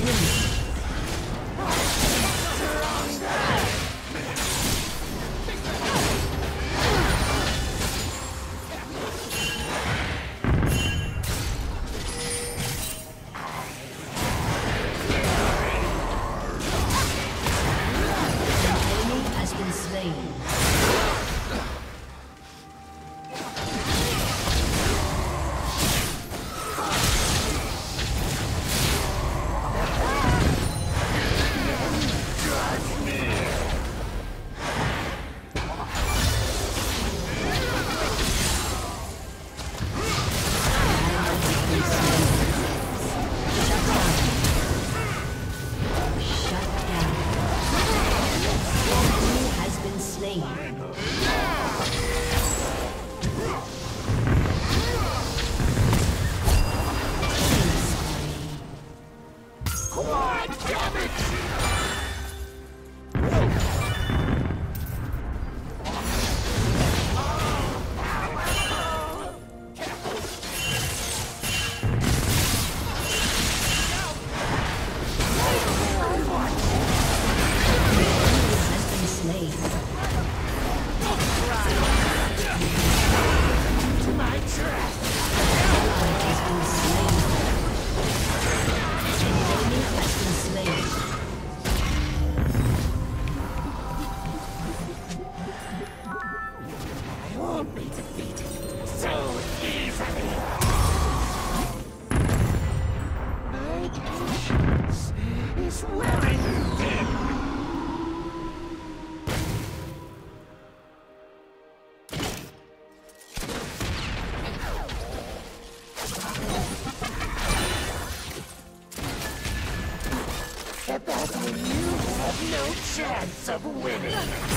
chance of winning.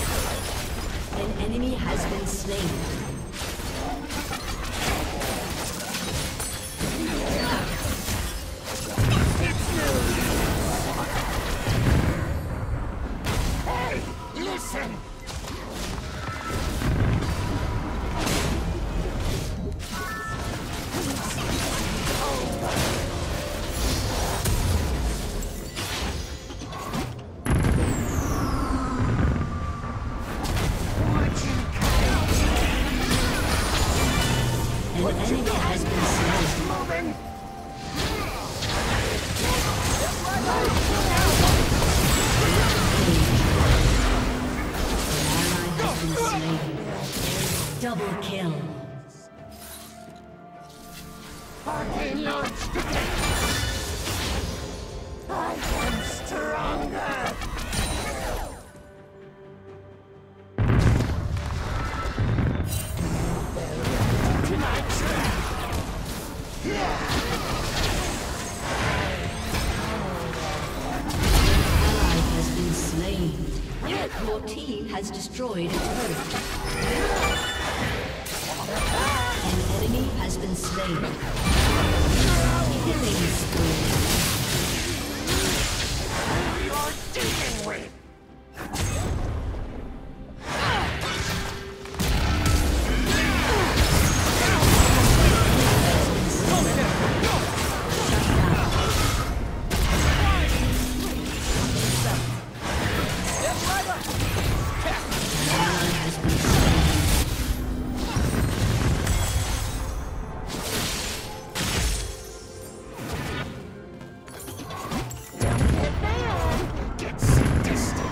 An enemy has been slain. It's no use. Hey, listen! An enemy has been slain. Moving! An ally has been slain. Double kill. Arcane launch! I am stronger! To my trap! Ally has been slain. Your team has destroyed a turret. An enemy has been slain. Killing spree. You're dealing with! Get sadistic!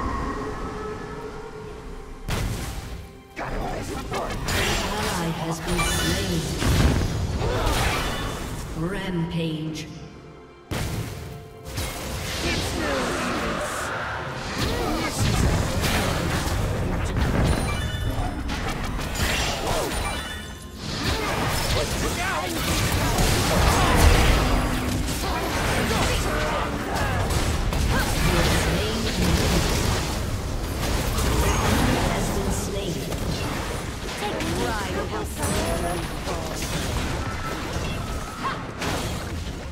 Gotta raise the board! Ally has been slain. Rampage. It's no use! This is What's the guy? Has been slain. Take pride in how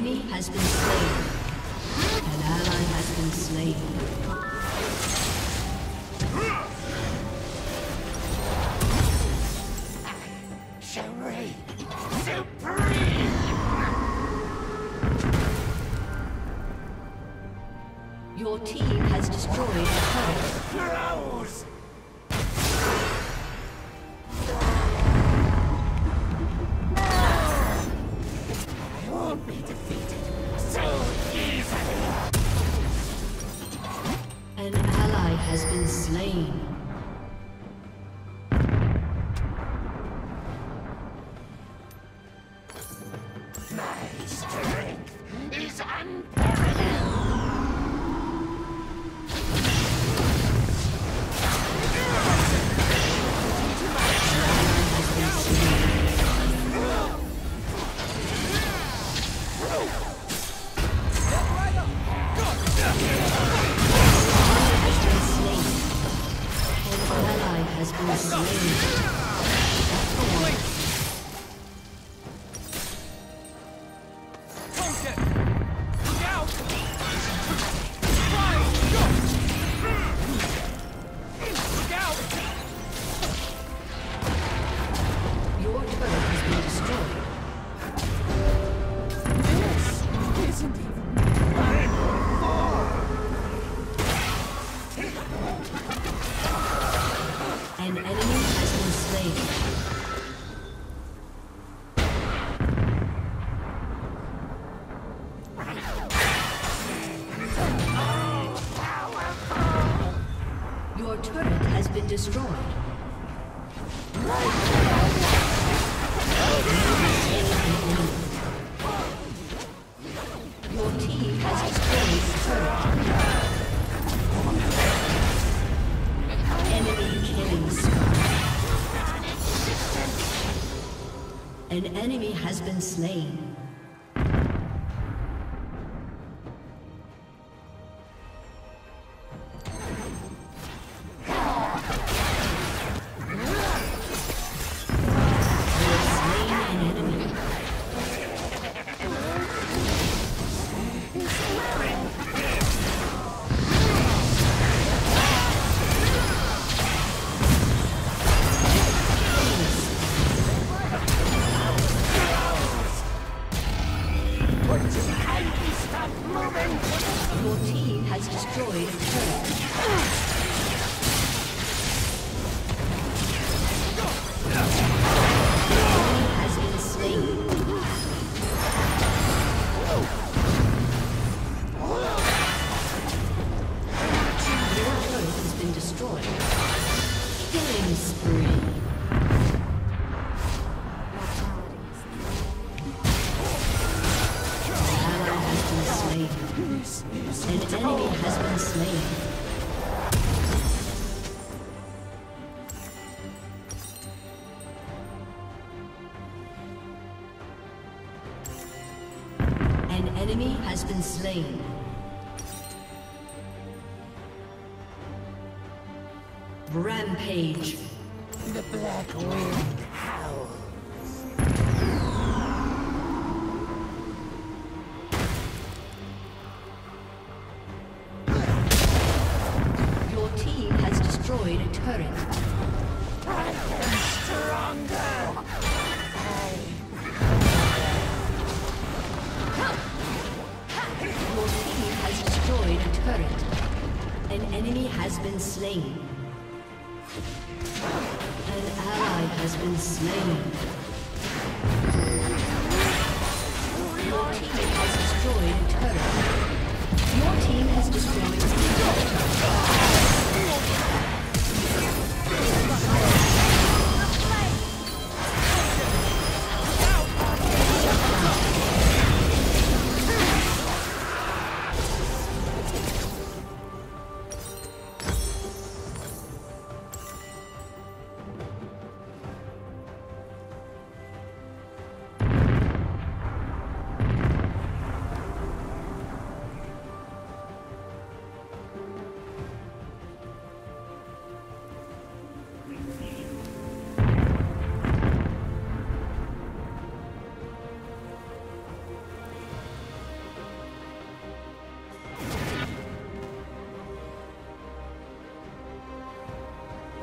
enemy has been slain. An ally has been slain. Shall reign supreme! Your team has destroyed a turret. Grows! I won't be defeated so easily! An ally has been slain. My strength is unparalleled! Has been slain. Your turret has been destroyed. This isn't even my fault! An enemy has been slain. Your turret has been destroyed. Your team has destroyed the turret. Enemy killing spree. An enemy has been slain. Your team has destroyed a turret. Enemy has been slain. Your turret has been destroyed. Killing spree. An enemy has been slain. An enemy has been slain. Rampage. The black wind howls. Destroyed a turret. I am stronger. Your team has destroyed a turret. An enemy has been slain. An ally has been slain. Your team has destroyed a turret. Your team has destroyed a turret.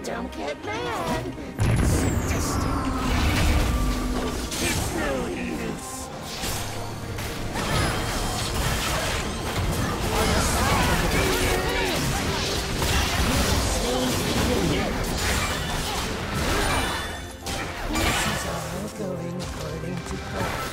Don't get mad. It's sadistic. It's no use. This is all going according to plan.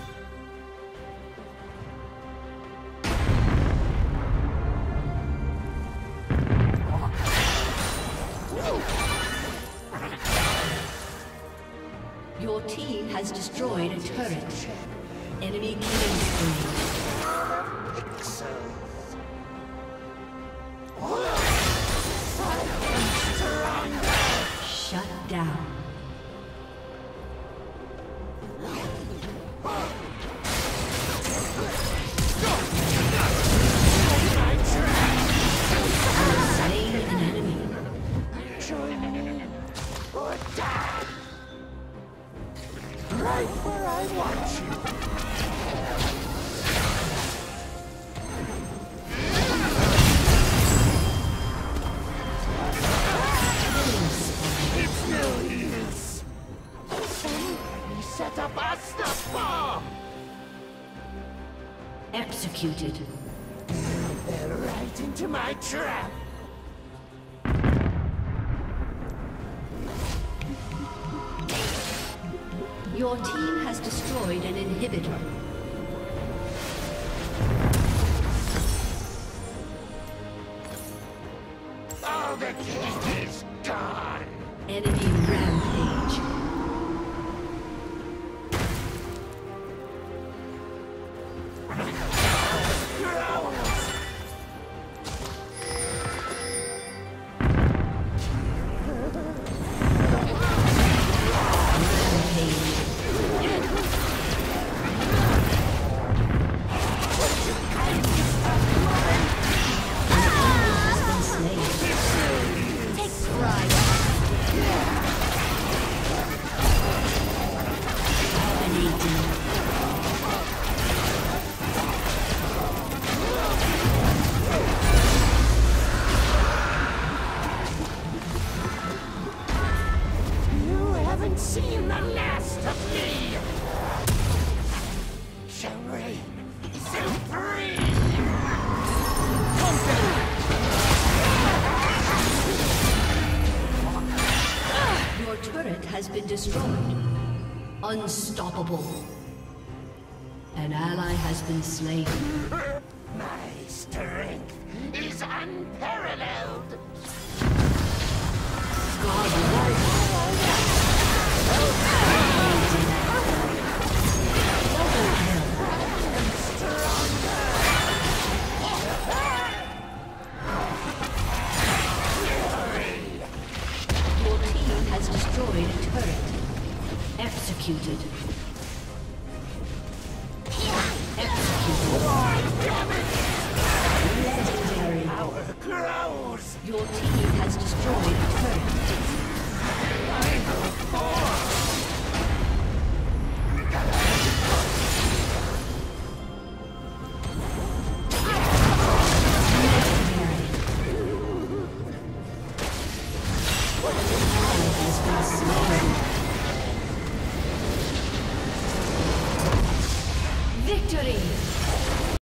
Your team has destroyed a turret. Enemy killing spree. Shut down. Slain an enemy. Join me or die. Right where I want you. It's no use. He set up a snuff bomb. Executed. They're right into my trap. Your team has destroyed an inhibitor. All the king is gone. Enemy rampage. Growls. You haven't seen the last of me. Shall reign supreme. Your turret has been destroyed. Unstoppable. An ally has been slain. My strength is unparalleled. Your team has destroyed a turret. Executed.